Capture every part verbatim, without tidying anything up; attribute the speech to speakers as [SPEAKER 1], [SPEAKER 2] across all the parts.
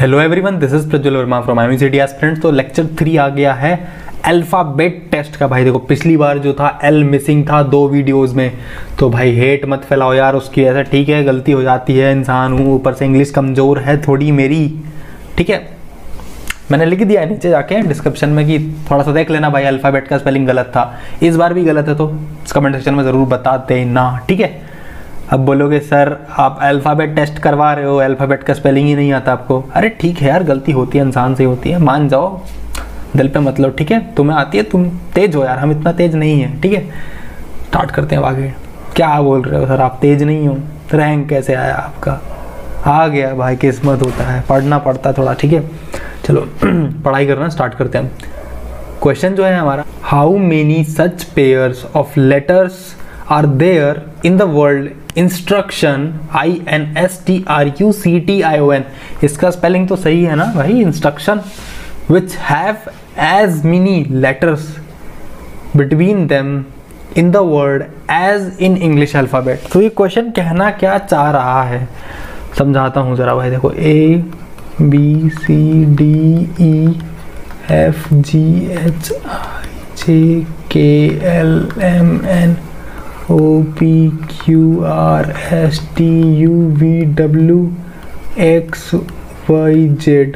[SPEAKER 1] Hello everyone, this is Prajwal Varma from MUCT aspirants. तो lecture three आ गया है अल्फाबेट टेस्ट का। भाई देखो, पिछली बार जो था एल मिसिंग था दो वीडियोस में, तो भाई हेट मत फैलाओ यार उसकी। ऐसा ठीक है, गलती हो जाती है, इंसान हूँ, ऊपर से इंग्लिश कमज़ोर है थोड़ी मेरी, ठीक है। मैंने लिख दिया है नीचे जाके डिस्क्रिप्शन में कि थोड़ा सा देख लेना भाई, अल्फ़ाबेट का स्पेलिंग गलत था, इस बार भी गलत है तो कमेंट सेक्शन में ज़रूर बता देना, ठीक है। अब बोलोगे सर आप अल्फ़ाबेट टेस्ट करवा रहे हो, अल्फ़ाबेट का स्पेलिंग ही नहीं आता आपको। अरे ठीक है यार, गलती होती है, इंसान से होती है, मान जाओ, दिल पे मत लो, ठीक है। तुम्हें आती है, तुम तेज हो यार, हम इतना तेज नहीं है, ठीक है। स्टार्ट करते हैं आगे। क्या बोल रहे हो सर आप तेज नहीं हो? रैंक कैसे आया आपका? आ गया भाई, किस्मत होता है, पढ़ना पड़ता है थोड़ा, ठीक है। चलो पढ़ाई करना स्टार्ट करते हैं। क्वेश्चन जो है हमारा, how many such pairs of letters are there in the world? Instruction I N S T R U C T I O N, इसका स्पेलिंग तो सही है ना भाई, instruction, which have as many letters between them in the word as in English alphabet. तो ये question कहना क्या चाह रहा है, समझाता हूँ जरा भाई। देखो, A B C D E F G H I J K L M N O P Q R S T U V W X Y Z.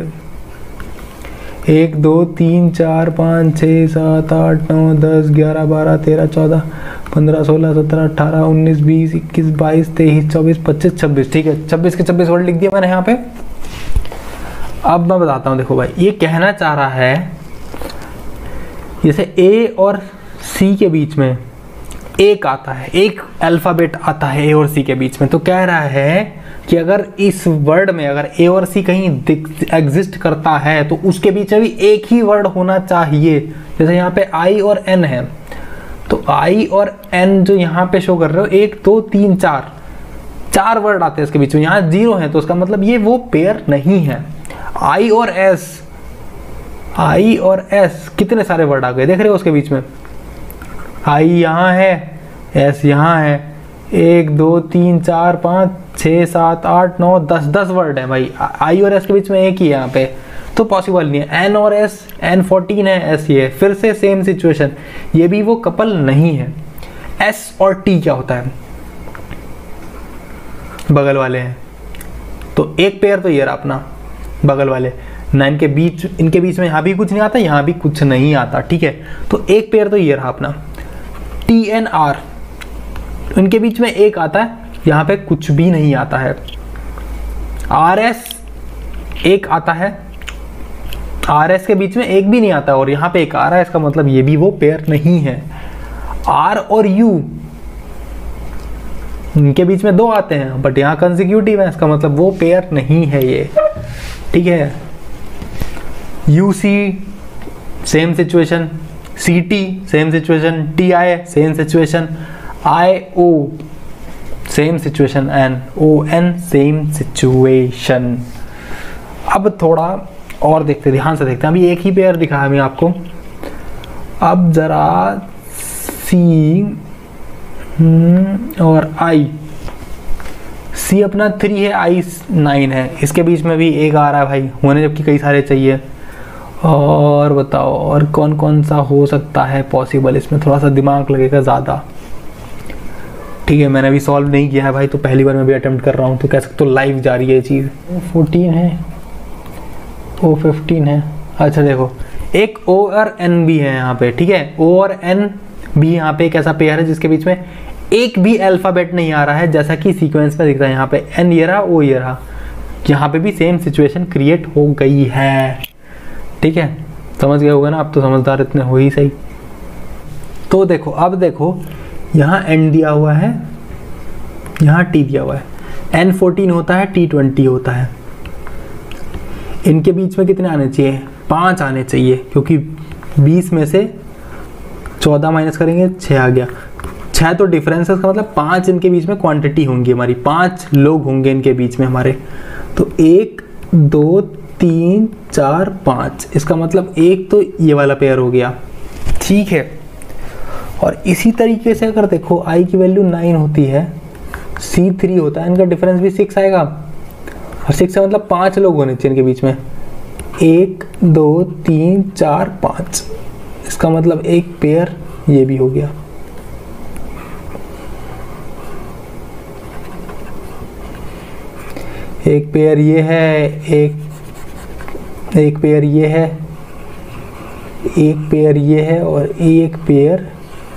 [SPEAKER 1] एक दो तीन चार पाँच छः सात आठ नौ दस ग्यारह बारह तेरह चौदह पंद्रह सोलह सत्रह अट्ठारह उन्नीस बीस इक्कीस बाईस तेईस चौबीस पच्चीस छब्बीस, ठीक है। छब्बीस के छब्बीस वर्ड लिख दिया मैंने यहाँ पे। अब मैं बताता हूँ, देखो भाई, ये कहना चाह रहा है जैसे ए और सी के बीच में एक आता है, एक अल्फ़ाबेट आता है ए और सी के बीच में, तो कह रहा है कि अगर इस वर्ड में अगर ए और सी कहीं एग्जिस्ट करता है तो उसके बीच में भी एक ही वर्ड होना चाहिए। जैसे यहाँ पे आई और एन है, तो आई और एन जो यहाँ पे शो कर रहे हो, एक दो तीन चार चार वर्ड आते हैं इसके बीच में, यहाँ जीरो है, तो उसका मतलब ये वो पेयर नहीं है। आई और एस, आई और एस कितने सारे वर्ड आ गए, देख रहे हो उसके बीच में, आई यहाँ है, एस यहाँ है, एक दो तीन चार पाँच छः सात आठ नौ दस दस वर्ड है भाई। आई और एस के बीच में एक ही है यहाँ पे, तो पॉसिबल नहीं है। एन और एस, एन फोर्टीन है, एस ये, फिर से सेम सिचुएशन, ये भी वो कपल नहीं है। एस और टी क्या होता है? बगल वाले हैं, तो एक पेयर तो ये रहा अपना बगल वाले। नाइन के बीच, इनके बीच में यहाँ भी कुछ नहीं आता, यहाँ भी कुछ नहीं आता, ठीक है। तो एक पेयर तो ये रहा अपना। टी एन आर, इनके बीच में एक आता है, यहाँ पे कुछ भी नहीं आता है। आर एस एक आता है, आर एस के बीच में एक भी नहीं आता और यहाँ पे एक आ रहा है, इसका मतलब ये भी वो पेयर नहीं है। आर और यू, इनके बीच में दो आते हैं बट यहाँ कंसेक्यूटिव है, इसका मतलब वो पेयर नहीं है ये, ठीक है। U C same situation, C T same situation, T I same situation, I O same situation, N O N same situation. अब थोड़ा और देखते, ध्यान से देखते हैं। अभी एक ही पेयर दिखा है मैं आपको, अब जरा सी और आई। सी अपना थ्री है, आई नाइन है, इसके बीच में भी एक आ रहा है भाई, होने जबकि कई सारे चाहिए। और बताओ और कौन कौन सा हो सकता है पॉसिबल, इसमें थोड़ा सा दिमाग लगेगा ज़्यादा, ठीक है। मैंने अभी सॉल्व नहीं किया है भाई, तो पहली बार मैं भी अटेम्प्ट कर रहा हूँ, तो कह सकते हो लाइव जा रही है ये चीज़। ओ फोर्टीन है, ओ फिफ्टीन है, अच्छा देखो, एक ओ और एन भी है यहाँ पे, ठीक है। ओ और एन भी यहाँ पे एक ऐसा पेयर है जिसके बीच में एक भी अल्फ़ाबेट नहीं आ रहा है, जैसा कि सीक्वेंस में दिख रहा है। यहाँ पे एन ये रहा, ओ ये रहा, यहाँ पे भी सेम सिचुएशन क्रिएट हो गई है, ठीक है। समझ गए होगा ना, अब तो समझदार इतने हो ही सही। तो देखो, अब देखो, यहाँ एन दिया हुआ है, यहाँ टी दिया हुआ है, एन फोर्टीन होता है, टी ट्वेंटी होता है। इनके बीच में कितने आने चाहिए? पाँच आने चाहिए, क्योंकि बीस में से चौदह माइनस करेंगे, छः आ गया। छः तो डिफरेंस है, इसका मतलब पाँच इनके बीच में क्वांटिटी होंगी हमारी, पाँच लोग होंगे इनके बीच में हमारे। तो एक दो तीन चार पाँच, इसका मतलब एक तो ये वाला पेयर हो गया, ठीक है। और इसी तरीके से अगर देखो, आई की वैल्यू नाइन होती है, सी थ्री होता है, इनका डिफरेंस भी सिक्स आएगा, और सिक्स से मतलब पांच लोग होने चाहिए इनके बीच में, एक दो तीन चार पाँच, इसका मतलब एक पेयर ये भी हो गया। एक पेयर ये है, एक एक पेयर ये है, एक पेयर ये है और एक पेयर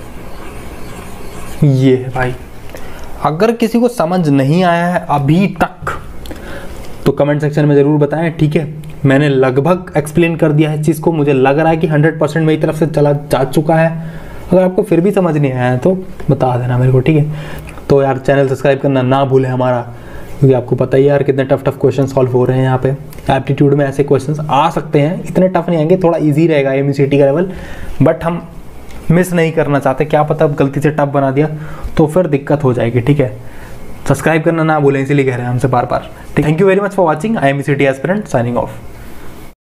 [SPEAKER 1] ये है भाई। अगर किसी को समझ नहीं आया है अभी तक तो कमेंट सेक्शन में ज़रूर बताएं, ठीक है। मैंने लगभग एक्सप्लेन कर दिया है चीज़ को, मुझे लग रहा है कि हंड्रेड परसेंट मेरी तरफ से चला जा चुका है। अगर आपको फिर भी समझ नहीं आया है तो बता देना मेरे को, ठीक है। तो यार चैनल सब्सक्राइब करना ना भूलें हमारा, क्योंकि आपको पता ही यार कितने टफ टफ क्वेश्चन सॉल्व हो रहे हैं यहाँ पे। एप्टीट्यूड में ऐसे क्वेश्चंस आ सकते हैं, इतने टफ नहीं आएंगे, थोड़ा इजी रहेगा एमसीटी का लेवल, बट हम मिस नहीं करना चाहते। क्या पता अब गलती से टफ बना दिया तो फिर दिक्कत हो जाएगी, ठीक है। सब्सक्राइब करना ना भूलें, इसीलिए कह रहे हैं हमसे बार बार। Thank you very much for watching. I am MCT aspirant signing of.